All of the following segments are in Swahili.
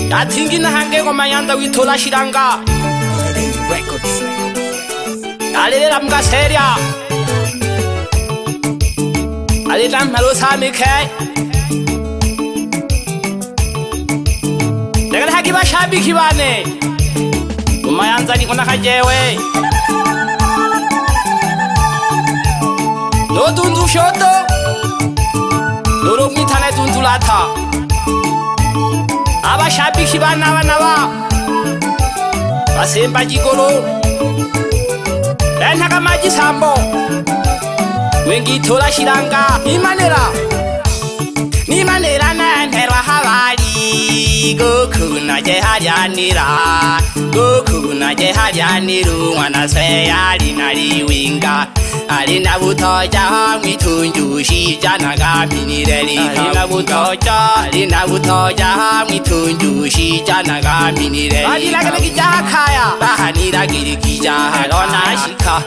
야팅기는 한개고 마냥다 위토라 시랑가 알리람가 세랴 알리람 말로 사미케 내가 하기바 샤비 기바네 마냥자니 고나카제웨 너 둔두 쇼도 노롱이 타네 둔두라타 아바 샤비 기바 나와 바셈바 지고로 렌하가 마지 삼보 왠기 토라시랑가 니만해라 난 해라 하와리 고쿠나제 하랴니라 고쿠나제 하랴니루 와나세야리 나리 윙가 알리나부터 장미 툰주 시자나가 미니레리 알리나부터 장미 툰주 시자나가 미니레리 아니라가기 자카야 바하니라기리 기자 러나시카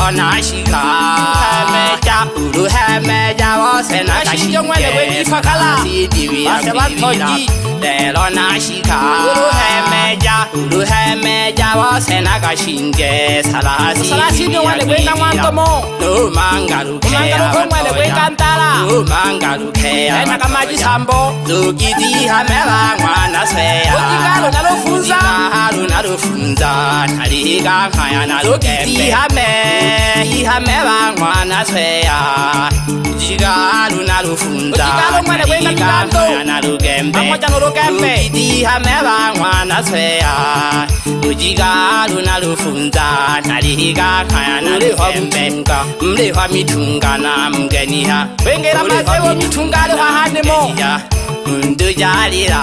레러나시카 헤메자 우루 헤메자 워세나가 시정관에 왜 이파칼라 바세바토지 레러나시카 우루 헤메자 워세나가 신게 살아시정관에 왜 나완도모 Mangaru kongwele kwekantala mangaru kea ena kamaji sambo tukiti hamela mwana seya ukikalo nalofunza nalika khaya nalukiti hamela mwana seya jigalo nalofunza ukikalo mwele kwekantanto nalukembe amoja nalukembe tukiti hamela mwana seya ujigalo nalofunza nalika khaya nalukembe mlewa mitunga na mgeniha wengera mazewo mitungalo hahanemo ndujalira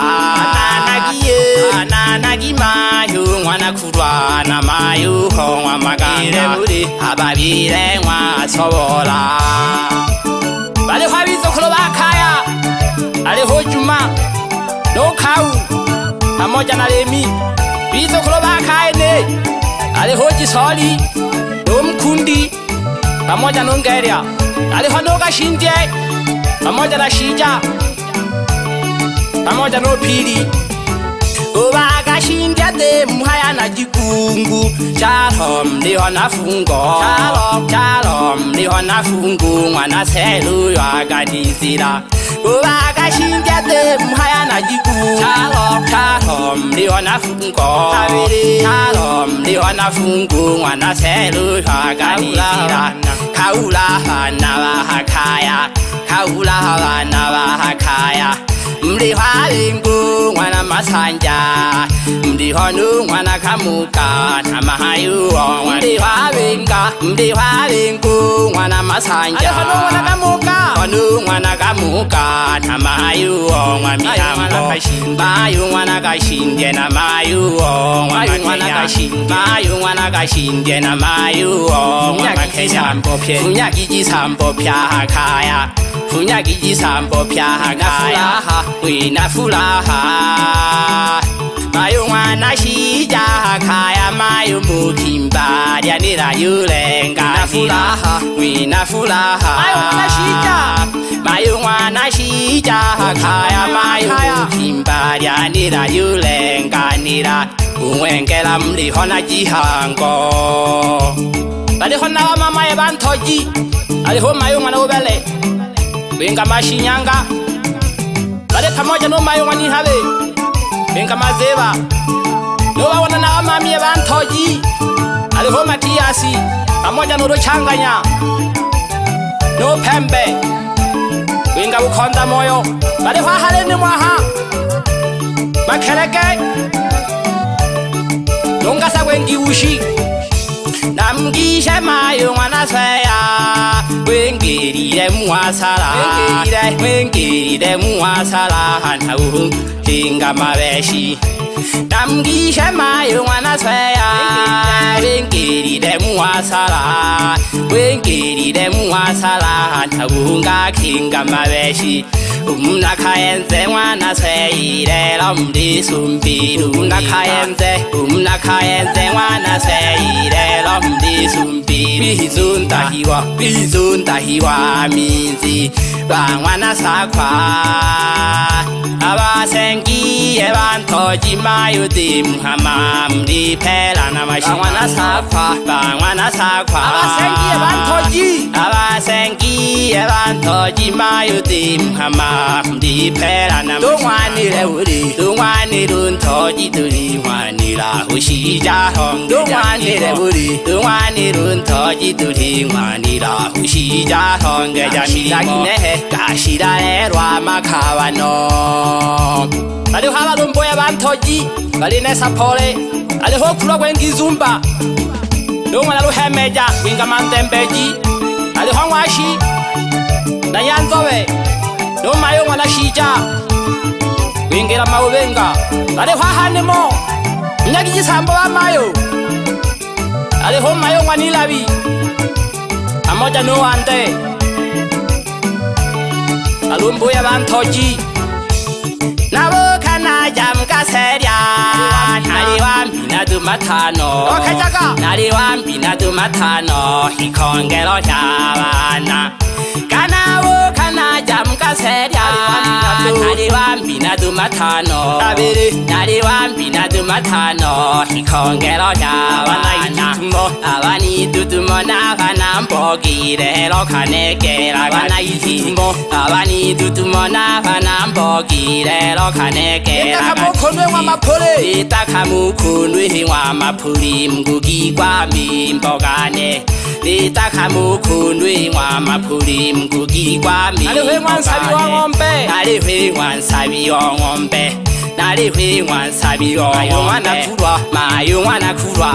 ananagi mayu mwana kurwa na mayu hongwa maganga ababire mwa sobola bale habizo kulo bakaya ale hojuma no kau pamoja na lemi bizo kulo bakaya ne ale hoji soli no mkundi pamoja na Ungeria alihonoka shinje pamoja na shija pamoja na pili ubaga shinje de muhaya na jikungu shalom liho na fungo shalom liho na fungu mwana selu yagadizira ubaga shinje de muhaya na jikungu shalom liho na fungo shalom liho na fungu mwana selu yagadizira kaula hana bahakaya mliha lingu mwana masanja mliha nu mwana kamuka namahayu mliha lingu mwana masanja mwana kamuka namahayu mayu mwana kashinde na mayu mwana kashinde na mayu funyaki sambo pya hakaya funyaki sambo pya hakaya wina fulaha mayu mwana shija hakaya mayu mukimba yanira yulenga wina fulaha mayu mwana shija hakaya mayu mukimba yanira yulenga nira uwengela mlihona jihango baliho na mama ebantoji aliho mayo mwana ubele benga mashinyanga bale pamoja no mayo mani habe benga mazeba no bawana na mama ebantoji aliho Matiasi pamoja no rochanganya no pembe benga ukonda moyo bale hale ni mwaha makeleke donga sa wengi ushi namgishe mayo mwana seya wengirire muwasala hanau hinga mabeshi namgishe mayo mwana seya wengirire muwasala hanau hinga mabeshi umnakayenze mwana seyirela mdisumbiru umnakayenze mwana seyirela mdisumbiru bizundahiwa minzi bangwana sakwa abasengiye banto bantoji mayo dim hamam di pela na mashima wana sakwa bangwana sakwa abasengi bantoji mayo dim hamam di pela na dongwanire uri dongwanire untoji turi wanira ushija hong dongwanire uri dongwanire untoji turi wanira ushija hong jamimo kashira lerwa makabano aliho abalumboya bantoji baline sapole aliho kula kwengizumba nomwana ruhemeja wingamandembeji aliho ngwashi na yanzobe nomayo mwana shija wingira maubenga aliho hanemo nyagijisambo bamayo aliho mayo mwanilabi amoja no ande alumboya bantoji nabo kana jamka seria nari wambi na dumatano nari wambi na dumatano hikongero chabana kana wo kana jamka seria nari wambi na dumatano nari wambi na dumatano hikongero chabana abani dudumo na kana mbogire ro kanekera kana itimbo abani dudumo na kana mbogire ro kanekera kamukunwe wa mapuri itakamukunwe wa mapuri mgugi kwa mimbogane itakamukunwe wa mapuri mgugi kwa mimbogane aliwe wansabi wa ngombe naliwe wansabi wa mayo wana kurwa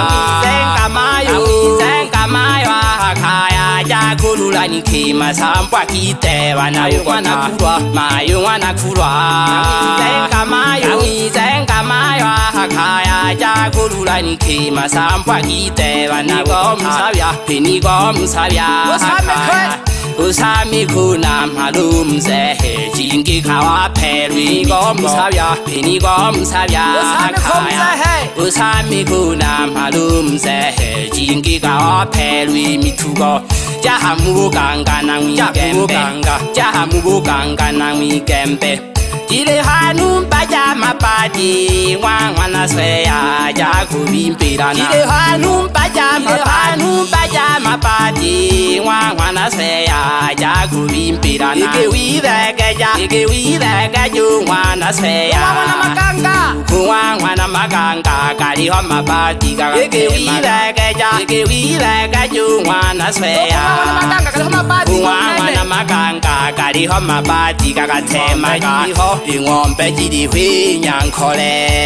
amizenga mayo akaya jakulula nikima sampwa kiteba nayo wana kurwa mayo wana kurwa amizenga mayo akaya jakulula nikima sampwa kiteba nayo musabya penigo musabya usami kuna malumze jingi kawa peri go musabya peni go musabya usami kuna malumze jingi kawa peri mitugo jahamuganga na wigembe Jile hanu baja mapati wana seya jakubimpirana Jile hanu baja mapati wana seya jakubimpirana Ike wide ju wana seya wana maganga kali ho mapati Ike wide ju wana seya wana maganga kali ho mapati kakatema ho ingombe jiri nyankole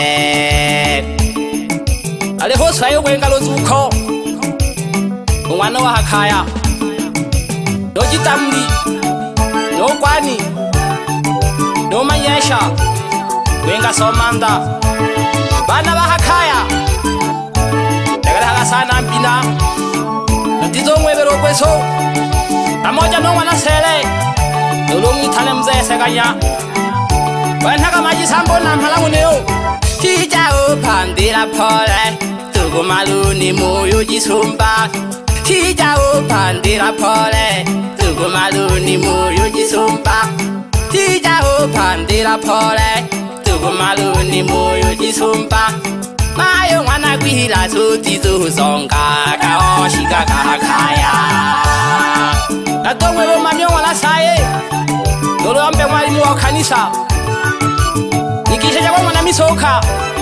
aliho sayo kwengalo zuko umwana wa hakaya no jitambi no kwani no mayesha wenga somanda bana ba hakaya dagala sana mpina ndizo mwebero kweso amoja no wana sele dolongi tane mzee seganya Wanaka maji sambo na malangu neo Chijao pandira pole Tugu maluni moyo jisumba Chijao pandira pole Tugu maluni moyo jisumba Chijao pandira pole Tugu maluni moyo jisumba Mayo wana kuhila suti zuhuzonga Kaoshika kahakaya Natongwe bo manyo wala saye Dolo ampe mwalimu wa kanisa Nikisha jawa mwana misoka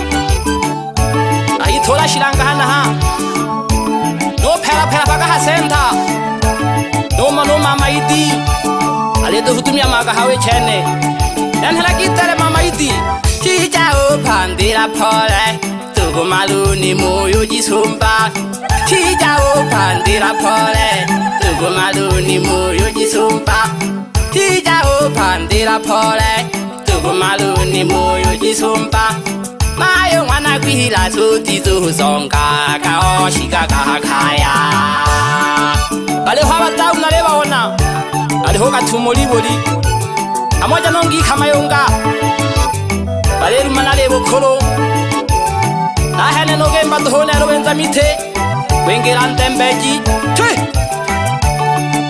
Ahitola shiranga hana ha No pera paka ha senta No mama idi Aledo hutumia maga hawe chene Dan hala kitare mama idi Chijao pandira pole Tugu maluni moyo jisumba Chijao pandira pole Tugu maluni moyo jisumba Chijao pandira pole Maluni moyo jisumba Mayo wana kuhila suti zuhuzonga Kaoshika kahakaya Aliho abatawu naleba ona Aliho katumulibuli Amoja nongi kamayonga Baleru manalebo kolo Nahene nogemba duhone arobenza mite Wengira ntembeji Chui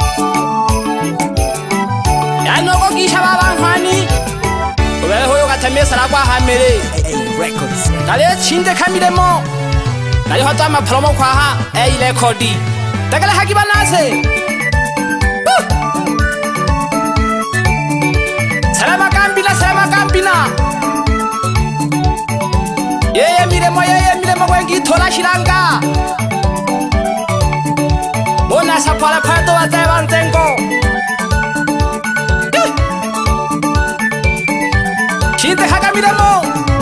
Yanoko kisha baba nkwani mesara kwa hamere Nale chinde kamilemo Nale hota mapromo kwa ha rekodi Takale haki banase Salama kampina Yeye miremo wengi tola shiranga Mona sapala pato wa tebantengo Chinte haka miremo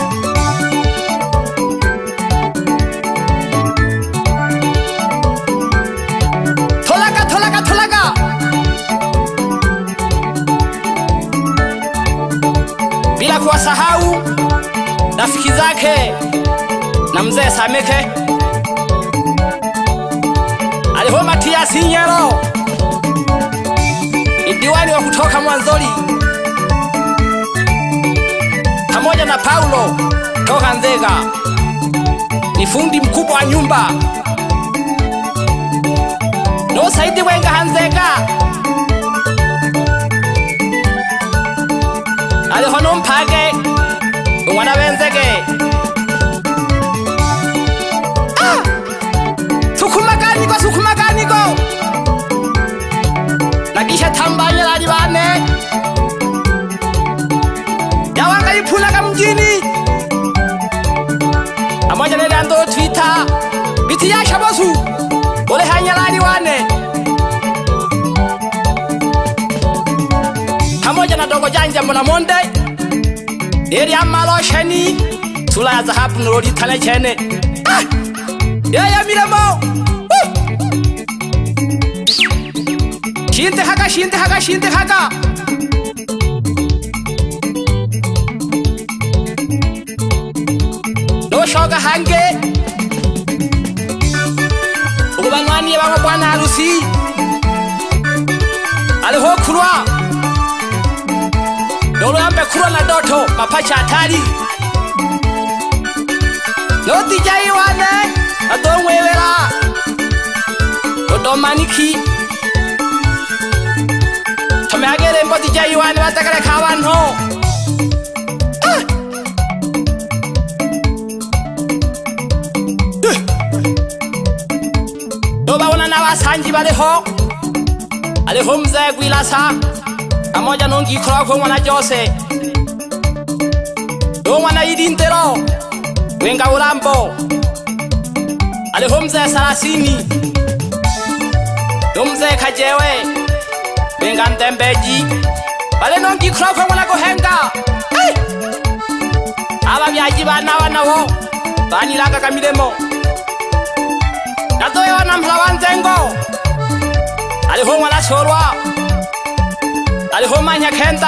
Tolaga Bila kuwasahau rafiki zake na mzee Sameke Aliho Matias Nyero ni diwani wa kutoka Mwanzoli pamoja na Paulo toka Nzega ni fundi mkubwa wa nyumba no Saidi Wenga Nzega Aliho Nompage mwana wenzege Sukumakaniko Nakisha tambanya lali bane Yawanga ipulaga mjini Amoja nele ando Twitter Biti yasha bosu Ole hanya lali wane Amoja na dogo janja mwana monde Eri amalo sheni Tula ya zahabu nurodi tane chene Yaya miremo Shinte haka No shoga hange Ubanwani bango bwana harusi Aliho kurwa Dolo yambe kurwa na doto mapacha hatari No tijai wane Adonwewela Odomaniki Tomegere mboti jai wane watakare kawanho Doba wana na wasanji baleho Aliho mzee Gwilasa Amoja nungi kroko mwana Jose Do mwana Idintero Wenga Ulambo Aliho mzee Sarasini Do mzee Kajewe Wenga Ndembeji Bale nongi kroko mwana Gohenga Aba byaji bana wo Bani laka kamilemo Natoye wana mhlawa nzengo Aliho mwana Chorwa Aliho manya Kenta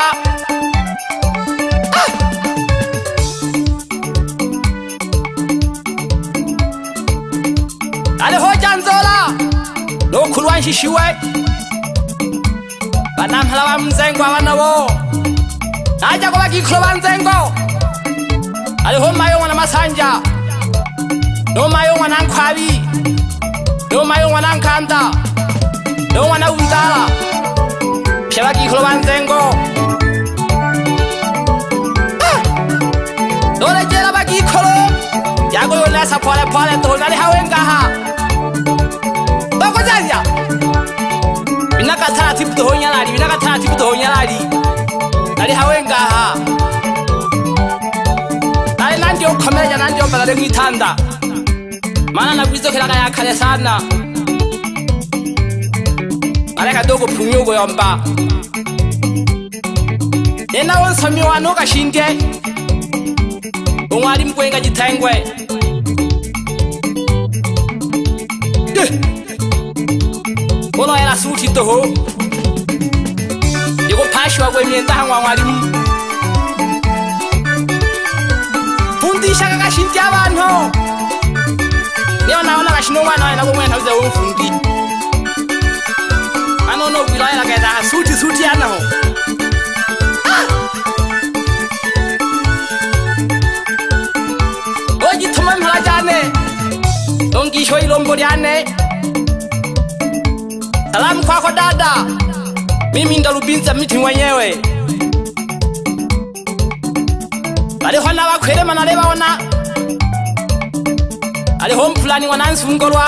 Aliho Janzola No kulwa nshishiwe Bana mhlawa mzengo abana wo Naja kwa kikloba nzengo Aliho mayo mwana Masanja No mayo mwana Nkwabi No mayo mwana Nkanda No mwana Undala Pya kikloba nzengo Dole jela bakikolo Yago yolesa pole Tonali hawengaha Bako janja Binaka taratibu tohonyalali Nali hawengaha Nali nandio komeja nandio balale mwitanda Mana nakwizo kilaka ya kale sana Nale kadogo punyogo yomba Nena wonsami wanoka shinde Umwali mkwenga jitengwe Ono era suti toho Yego pashwa kwe mienda hangwa mwalimu Fundisha kaka shinti abantu Niyo naona kashino mwana wana kumwena uze umfundi Ano no wilaya la keda suti ana ho Oji tuma mhala jane Dongi shoi lombo jane Salamu kwako dada Mimi ndo Lubinza miti mwenyewe baliho n'abakwere manale baona aliho mpulani mwananzungolwa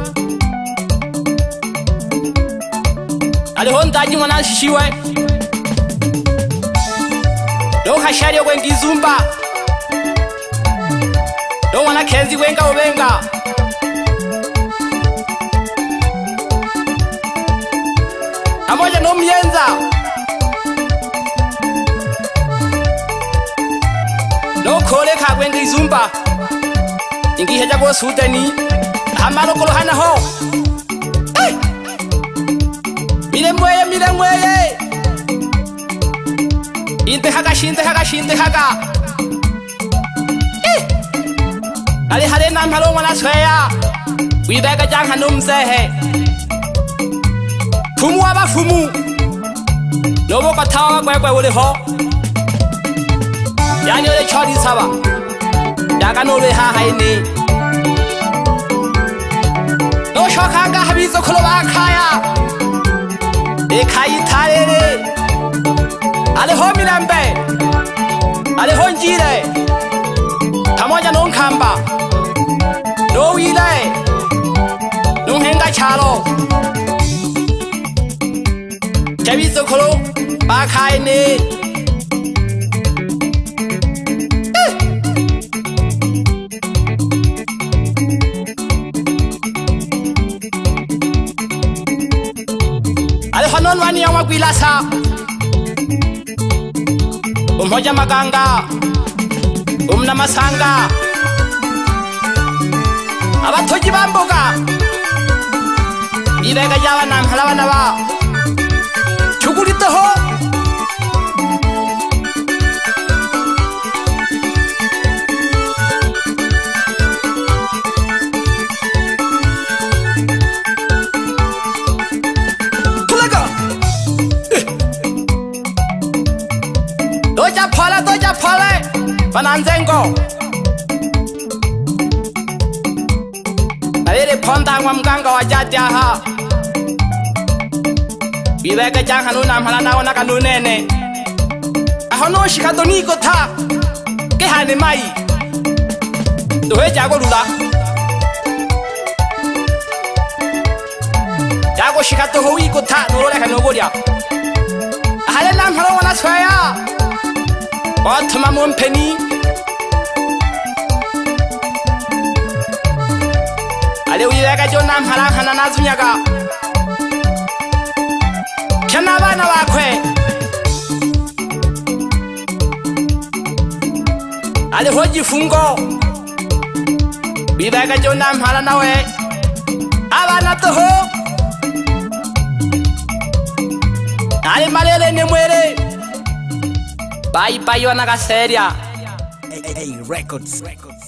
aliho ndaji mwanashishiwe lokashari okwengizumba lo mwana kenzi wenga obenga pamoja nomyenza lokoleka kwengizumba ingiheja go Sudani amalokolo hanaho miremweye inte haga ali hale namhalo mwana swea wibega janga numzehe fumu abafumu nobo katawa kwekwe uliho yani ole chori saba yaga nole hahaini no shokanga habizo kulo bakaya ekai tarere aliho milambe aliho njire pamoja nonkamba no wile nonhenga chalo chabizo kulo bakaine aliho nonwani ya makwilasa umhoja maganga umna masanga abatoji bamboga ibega jabana mhalabana ba chuguriteho doja pole bananzengo alele ponda ngwa mganga wa jadyaha bibega janga nuna mhala nawo nakanunene ahono shikadoniko ta ke hane mai dohe jago lula jago shikato hoiko ta nurole kanogoria ahale namhala wana swaya Otuma mumpeni ale uyega jona mhalahana nazunyaga kana bana bakwe ale hoji fungo bibega jona mhala nawe abana toho ale malele ne mwere Bye bye, you are not a seria. Hey, records.